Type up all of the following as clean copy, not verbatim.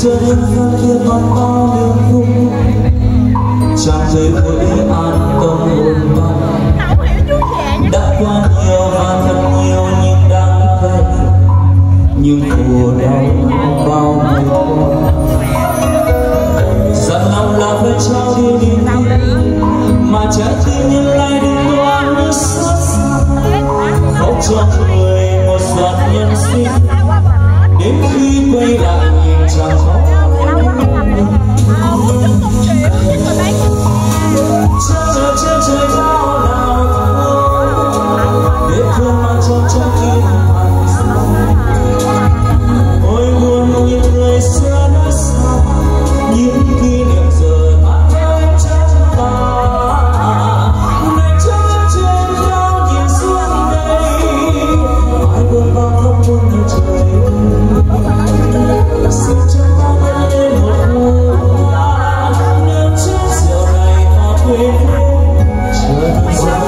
chờ đêm ra kia còn bao niềm vui tràn đầy vui an tâm hồn vắng đã qua nhiều và thật nhiều nhưng đắng cay nhưng khổ đau bao ngày qua dặn lòng là phải trao đi niềm tin mà trái tim nhân lại đừng đoán như xót xa khóc cho người một giọt nhân sinh đến khi quay lại nhìn chẳng có chờ trên trời cao đào thơ để thương mang trong trái tim hằn sâu ôi buồn những người xưa đã xa những kỷ niệm giờ mãi mãi trong ta ngày trăng trên cao nhìn xuống đây ai buồn bao không muốn nơi trời xin cho ta vẫn lên một hoa nếu chiếc rượu này ta quên chờ ra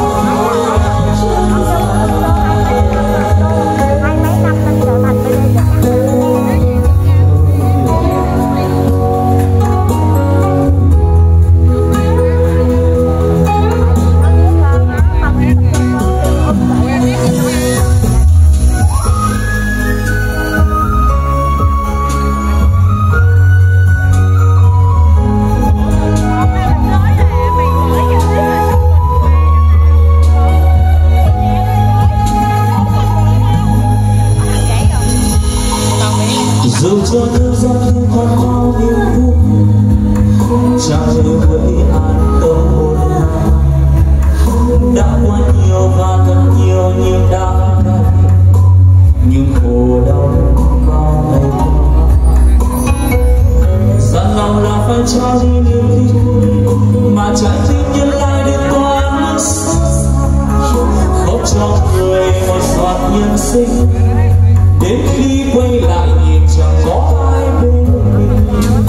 dù cho thế gian còn bao niềm vui tràn đầy với an tâm hồn đã quá nhiều và thật nhiều nhưng đắng cay nhưng khổ đau bao ngày qua dặn lòng là phải trao đi niềm tin mà trái tim nhân lại đừng còn nước khóc cho người một giọt nhân sinh đến khi quay lại nhìn chẳng có ai bên mình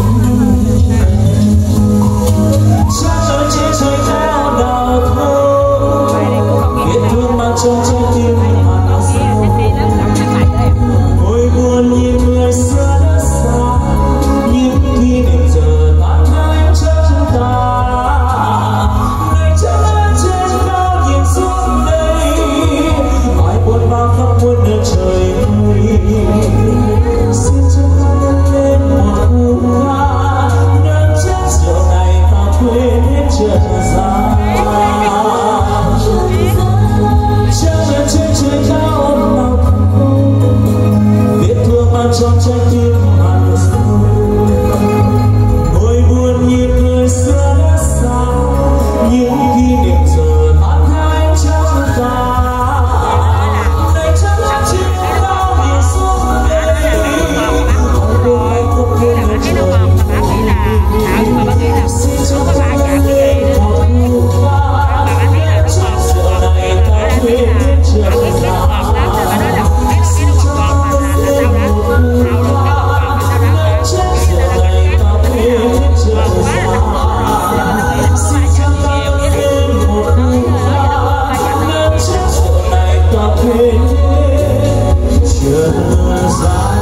chắc ở trên trời cao đào thơ biết thương mang trong trái tim hằn sâu ôi buồn nhìn người xưa đã xa những kỷ niệm giờ mãi mãi trong ta ngày trăng lên trên cao nhìn xuống đây ai buồn bao khóc muốn nơi trời xin cho ta nhân lên một hoa nâng chén rượu này ta quên hết trần gian trăng lên trên trời cao ôm nào biết thương mang trong trái tim hằn sâu ôi buồn nhìn người xưa đã xa những kỷ niệm giờ mãi mãi trong ta ngày trăng lên trên cao nhìn xuống đây ai không quên nơi trời xin cho ta lên một hoa chén rượu này ta quên hết trần gian xin cho ta lên một hoa chén rượu này ta quên hết trần gian xin cho ta lên một hoa chén rượu này ta quên hết trần gian.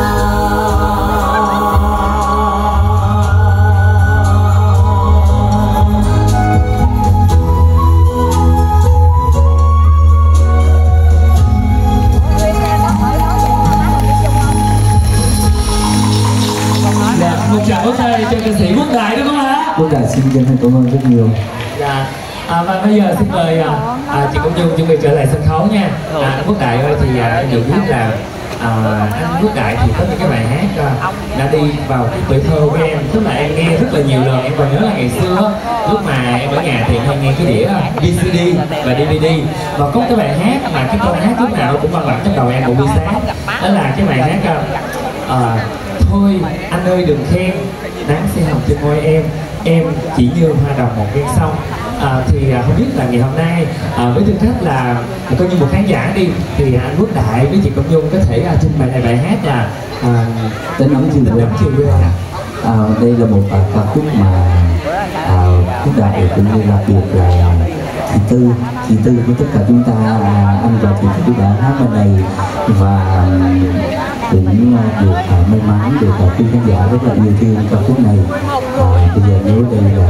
Một tràng pháo tay cho ca sĩ Quốc Đại đúng không ạ? Quốc Đại xin chân thành cảm ơn rất nhiều. Dạ. Và bây giờ xin mời chị Công Nhung chuẩn bị trở lại sân khấu nha. Quốc Đại ơi thì em được biết là anh Quốc Đại thì có những cái bài hát đã đi vào cái tuổi thơ của em, tức là em nghe rất là nhiều lần. Em còn nhớ là ngày xưa lúc mà em ở nhà thì em hay nghe cái đĩa VCD và DVD, và có cái bài hát mà cái câu hát lúc nào cũng vang vẳng trong đầu em một buổi sáng, đó là cái bài hát thôi anh ơi đừng khen nắng sẽ hồng trên môi em chỉ như hoa đồng một ven sông. Thì không biết là ngày hôm nay với tư cách là coi như một khán giả đi, thì anh Quốc Đại với chị Công Nhung có thể trình bày lại bài hát là Tình ấm chiều quê. Đây là một ca khúc mà Quốc Đại cũng như là biệt là chị Tư với tất cả chúng ta, anh và chị đã hát bên này, và cũng được may mắn được quý khán giả rất là yêu thương ca khúc này. Bây giờ nếu đây là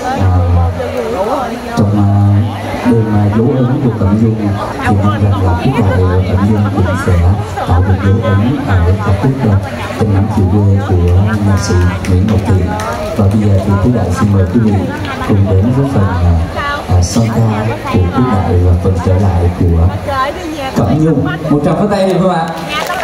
trong đêm dấu ấn của Cẩm Dung thì mong rằng là khúc đại Cẩm Dung cũng sẽ tạo được dấu ấn ở ca khúc Tình Nắm Chiều Quê của nhạc sĩ Nguyễn Ngọc Thiện. Và bây giờ thì khúc đại xin mời quý vị cùng đến với phần son ca của khúc đại và phần trở lại của Cẩm Dung. Một tràng pháo tay được không ạ?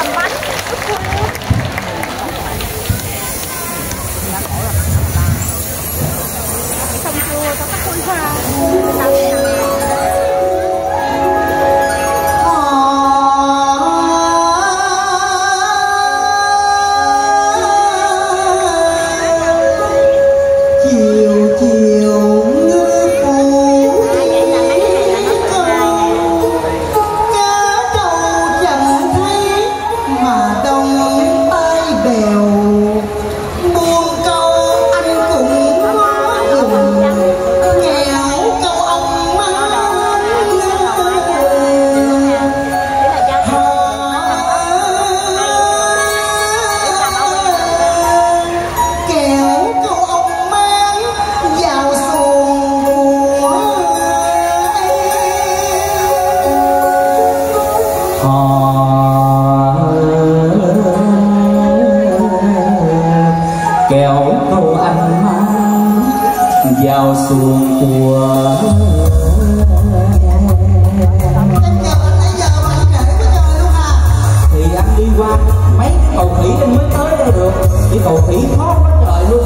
Kéo câu anh mang vào xuồng của thì anh đi qua mấy cái cầu khỉ anh mới tới đây được, cái cầu khỉ khó quá trời luôn.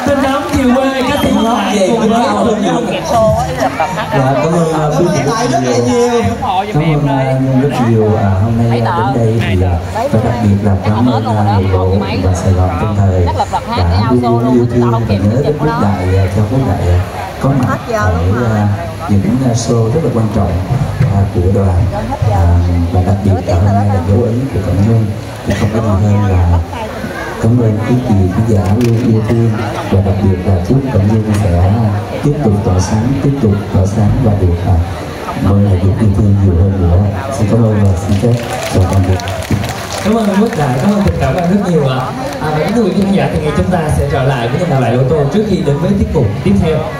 bên đám chiều quê các sĩ lại cùng với Dạ, cảm ơn quý vị rất nhiều. Cảm ơn rất nhiều. Hôm nay đến đây thì và đặc biệt là cảm ơn người bộ và Sài Gòn Tân Thời đã luôn luôn yêu thương và nhớ đến Quốc Đại, cho Quốc Đại có mặt ở những show rất là quan trọng của đoàn, và đặc biệt là hôm nay là dấu ấn của Cẩm Nhung. Thì không có gì hơn là cảm ơn quý vị khán giả luôn yêu thương, và đặc biệt là chúc Cẩm Nhung sẽ tiếp tục tỏa sáng và được mọi người được yêu thương nhiều hơn nữa. Xin cảm ơn và xin phép chào tạm biệt. Cảm ơn anh Quốc Đại, cảm ơn tất cả các bạn rất nhiều ạ. Và những người khán giả thì ngày chúng ta sẽ trở lại với nhà lại ô tô trước khi đến với tiết mục tiếp theo.